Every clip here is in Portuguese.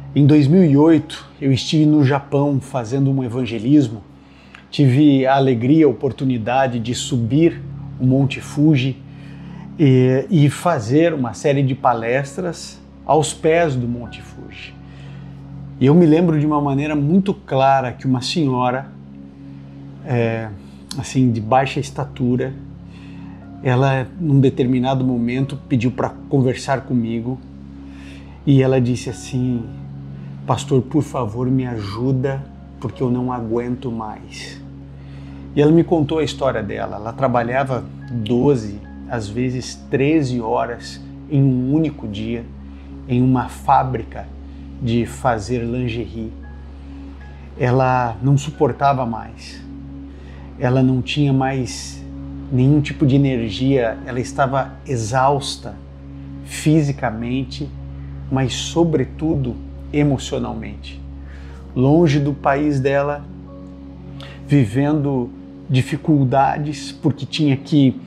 Em 2008, eu estive no Japão fazendo um evangelismo. Tive a alegria, a oportunidade de subir o Monte Fuji e fazer uma série de palestras aos pés do Monte Fuji. E eu me lembro de uma maneira muito clara que uma senhora, assim, de baixa estatura, ela, num determinado momento, pediu para conversar comigo e ela disse assim: pastor, por favor, me ajuda porque eu não aguento mais. E ela me contou a história dela. Ela trabalhava 12, às vezes 13 horas em um único dia em uma fábrica de fazer lingerie. Ela não suportava mais. Ela não tinha mais nenhum tipo de energia. Ela estava exausta fisicamente, mas sobretudo emocionalmente. Longe do país dela, vivendo dificuldades porque tinha que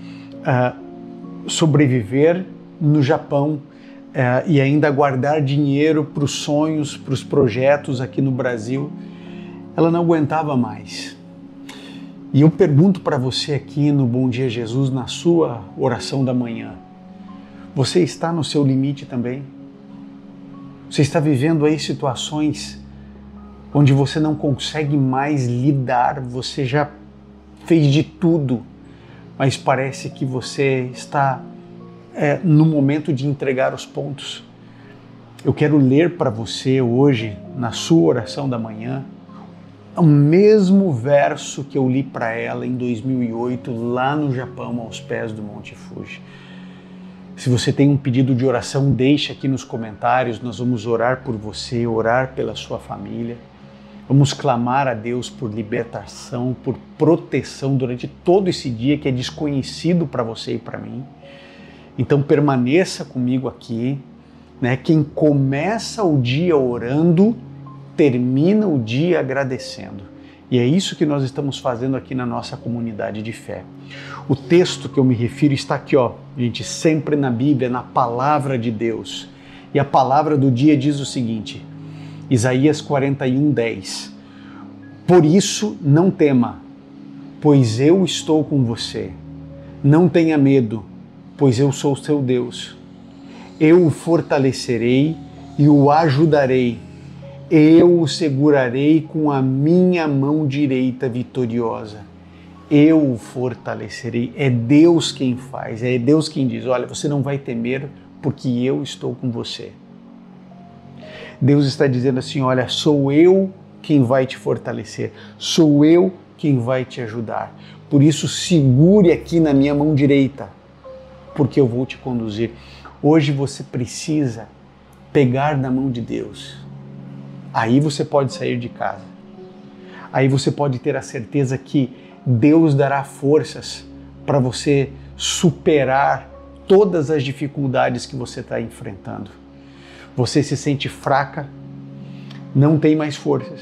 sobreviver no Japão e ainda guardar dinheiro para os sonhos, para os projetos aqui no Brasil. Ela não aguentava mais. E eu pergunto para você aqui no Bom Dia Jesus, na sua oração da manhã, você está no seu limite também? Você está vivendo aí situações onde você não consegue mais lidar, você já fez de tudo, mas parece que você está no momento de entregar os pontos. Eu quero ler para você hoje, na sua oração da manhã, o mesmo verso que eu li para ela em 2008, lá no Japão, aos pés do Monte Fuji. Se você tem um pedido de oração, deixa aqui nos comentários, nós vamos orar por você, orar pela sua família. Vamos clamar a Deus por libertação, por proteção durante todo esse dia que é desconhecido para você e para mim. Então permaneça comigo aqui, né? Quem começa o dia orando, termina o dia agradecendo. E é isso que nós estamos fazendo aqui na nossa comunidade de fé. O texto que eu me refiro está aqui, ó, gente, sempre na Bíblia, na palavra de Deus. E a palavra do dia diz o seguinte, Isaías 41:10. Por isso não tema, pois eu estou com você. Não tenha medo, pois eu sou seu Deus. Eu o fortalecerei e o ajudarei. Eu o segurarei com a minha mão direita vitoriosa. Eu o fortalecerei. É Deus quem faz, é Deus quem diz, olha, você não vai temer porque eu estou com você. Deus está dizendo assim, olha, sou eu quem vai te fortalecer, sou eu quem vai te ajudar. Por isso, segure aqui na minha mão direita, porque eu vou te conduzir. Hoje você precisa pegar na mão de Deus. Aí você pode sair de casa. Aí você pode ter a certeza que Deus dará forças para você superar todas as dificuldades que você está enfrentando. Você se sente fraca, não tem mais forças,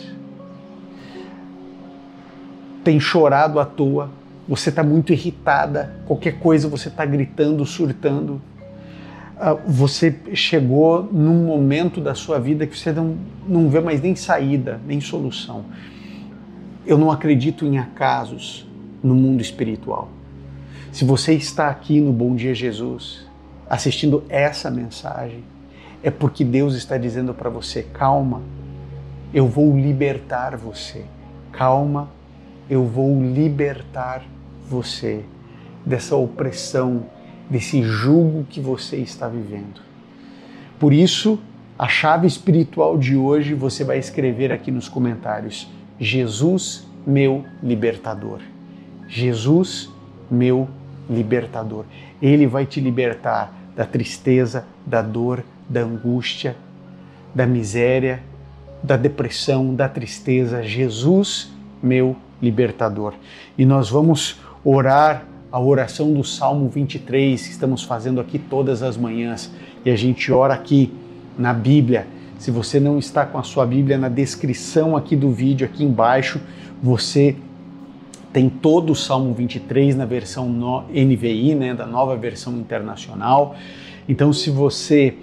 tem chorado à toa, você está muito irritada, qualquer coisa você está gritando, surtando. Você chegou num momento da sua vida que você não vê mais nem saída, nem solução. Eu não acredito em acasos no mundo espiritual. Se você está aqui no Bom Dia Jesus, assistindo essa mensagem, é porque Deus está dizendo para você, calma, eu vou libertar você. Calma, eu vou libertar você dessa opressão, desse jugo que você está vivendo. Por isso, a chave espiritual de hoje você vai escrever aqui nos comentários, Jesus, meu libertador. Jesus, meu libertador. Ele vai te libertar da tristeza, da dor, da angústia, da miséria, da depressão, da tristeza. Jesus, meu libertador. E nós vamos orar a oração do Salmo 23, que estamos fazendo aqui todas as manhãs. E a gente ora aqui na Bíblia. Se você não está com a sua Bíblia, na descrição aqui do vídeo, aqui embaixo, você tem todo o Salmo 23 na versão NVI, né, da nova versão internacional. Então, se você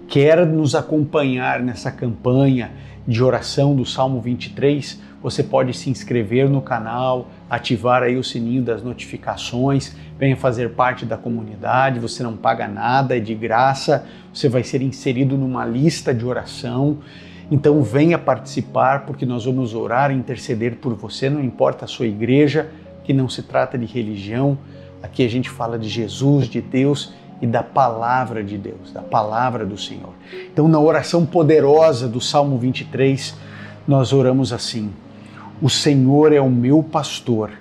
Quer nos acompanhar nessa campanha de oração do Salmo 23? Você pode se inscrever no canal, ativar aí o sininho das notificações, venha fazer parte da comunidade, você não paga nada, é de graça, você vai ser inserido numa lista de oração. Então venha participar, porque nós vamos orar e interceder por você, não importa a sua igreja, que não se trata de religião, aqui a gente fala de Jesus, de Deus e da palavra de Deus, da palavra do Senhor. Então na oração poderosa do Salmo 23, nós oramos assim: o Senhor é o meu pastor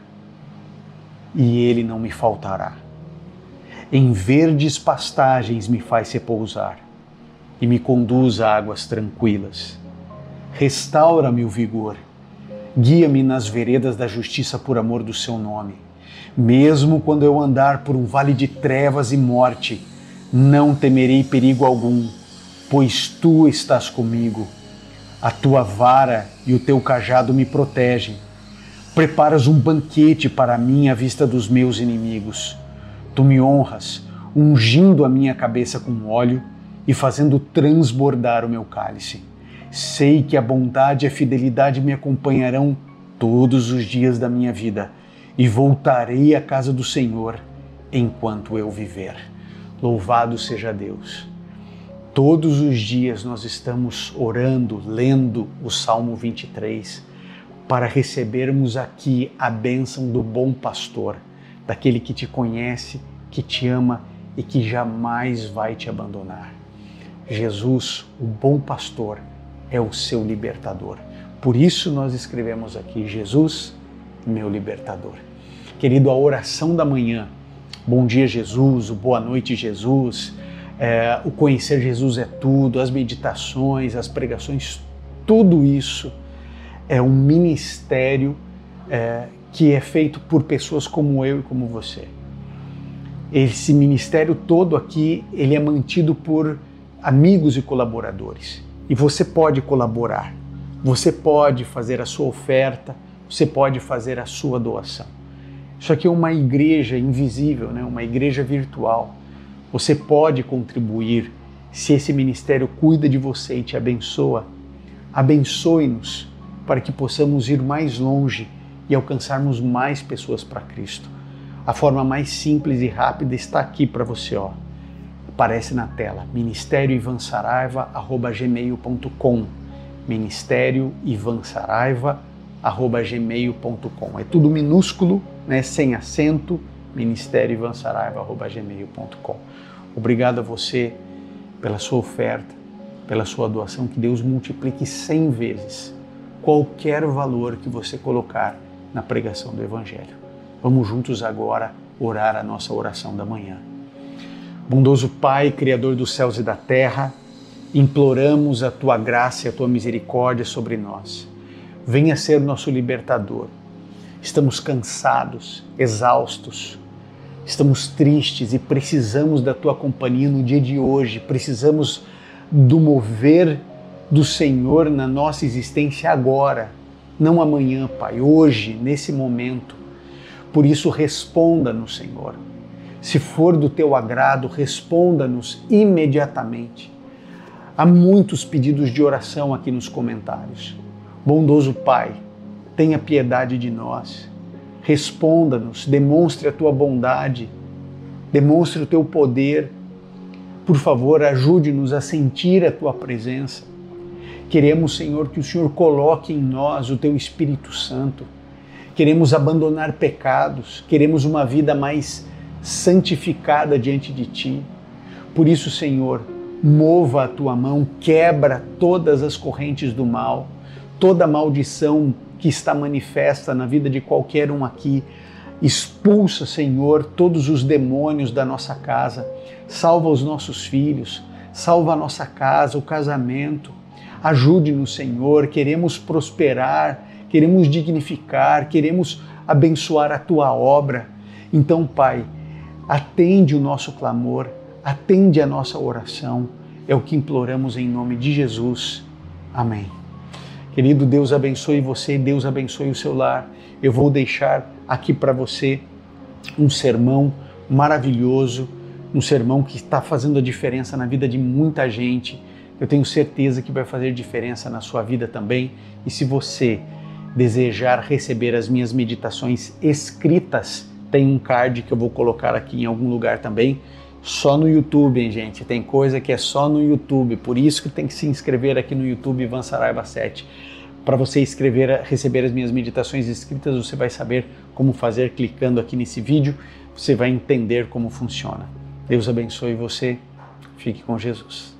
e ele não me faltará. Em verdes pastagens me faz repousar e me conduz a águas tranquilas. Restaura-me o vigor, guia-me nas veredas da justiça por amor do seu nome. Mesmo quando eu andar por um vale de trevas e morte, não temerei perigo algum, pois tu estás comigo. A tua vara e o teu cajado me protegem. Preparas um banquete para mim à vista dos meus inimigos. Tu me honras, ungindo a minha cabeça com óleo e fazendo transbordar o meu cálice. Sei que a bondade e a fidelidade me acompanharão todos os dias da minha vida e voltarei à casa do Senhor enquanto eu viver. Louvado seja Deus! Todos os dias nós estamos orando, lendo o Salmo 23, para recebermos aqui a bênção do bom pastor, daquele que te conhece, que te ama e que jamais vai te abandonar. Jesus, o bom pastor, é o seu libertador. Por isso nós escrevemos aqui: Jesus, meu libertador. Querido, a oração da manhã, bom dia Jesus, o boa noite Jesus, o conhecer Jesus é tudo, as meditações, as pregações, tudo isso é um ministério que é feito por pessoas como eu e como você. Esse ministério todo aqui, ele é mantido por amigos e colaboradores. E você pode colaborar, você pode fazer a sua oferta, você pode fazer a sua doação. Isso aqui é uma igreja invisível, né? Uma igreja virtual. Você pode contribuir. Se esse ministério cuida de você e te abençoa, abençoe-nos para que possamos ir mais longe e alcançarmos mais pessoas para Cristo. A forma mais simples e rápida está aqui para você, ó. Aparece na tela: ministerioivansaraiva@gmail.com, ministerioivansaraiva@gmail.com. É tudo minúsculo, né, sem acento, ministerioivansaraiva@gmail.com. Obrigado a você pela sua oferta, pela sua doação. Que Deus multiplique 100 vezes qualquer valor que você colocar na pregação do Evangelho. Vamos juntos agora orar a nossa oração da manhã. Bondoso Pai, Criador dos céus e da terra, imploramos a Tua graça e a Tua misericórdia sobre nós. Venha ser nosso libertador. Estamos cansados, exaustos, estamos tristes e precisamos da Tua companhia no dia de hoje. Precisamos do mover do Senhor na nossa existência agora, não amanhã, Pai, hoje, nesse momento. Por isso, responda-nos, Senhor. Se for do Teu agrado, responda-nos imediatamente. Há muitos pedidos de oração aqui nos comentários. Bondoso Pai, tenha piedade de nós. Responda-nos, demonstre a Tua bondade, demonstre o Teu poder. Por favor, ajude-nos a sentir a Tua presença. Queremos, Senhor, que o Senhor coloque em nós o Teu Espírito Santo. Queremos abandonar pecados, queremos uma vida mais santificada diante de Ti. Por isso, Senhor, mova a Tua mão, quebra todas as correntes do mal, toda maldição que está manifesta na vida de qualquer um aqui. Expulsa, Senhor, todos os demônios da nossa casa, salva os nossos filhos, salva a nossa casa, o casamento. Ajude-nos, Senhor, queremos prosperar, queremos dignificar, queremos abençoar a Tua obra. Então, Pai, atende o nosso clamor, atende a nossa oração, é o que imploramos em nome de Jesus. Amém. Querido, Deus abençoe você, Deus abençoe o seu lar. Eu vou deixar aqui para você um sermão maravilhoso um sermão que está fazendo a diferença na vida de muita gente. Eu tenho certeza que vai fazer diferença na sua vida também. E se você desejar receber as minhas meditações escritas, tem um card que eu vou colocar aqui em algum lugar também, só no YouTube, hein, gente? Tem coisa que é só no YouTube, por isso que tem que se inscrever aqui no YouTube Ivan Saraiva 7. Para você receber as minhas meditações escritas, você vai saber como fazer clicando aqui nesse vídeo, você vai entender como funciona. Deus abençoe você, fique com Jesus.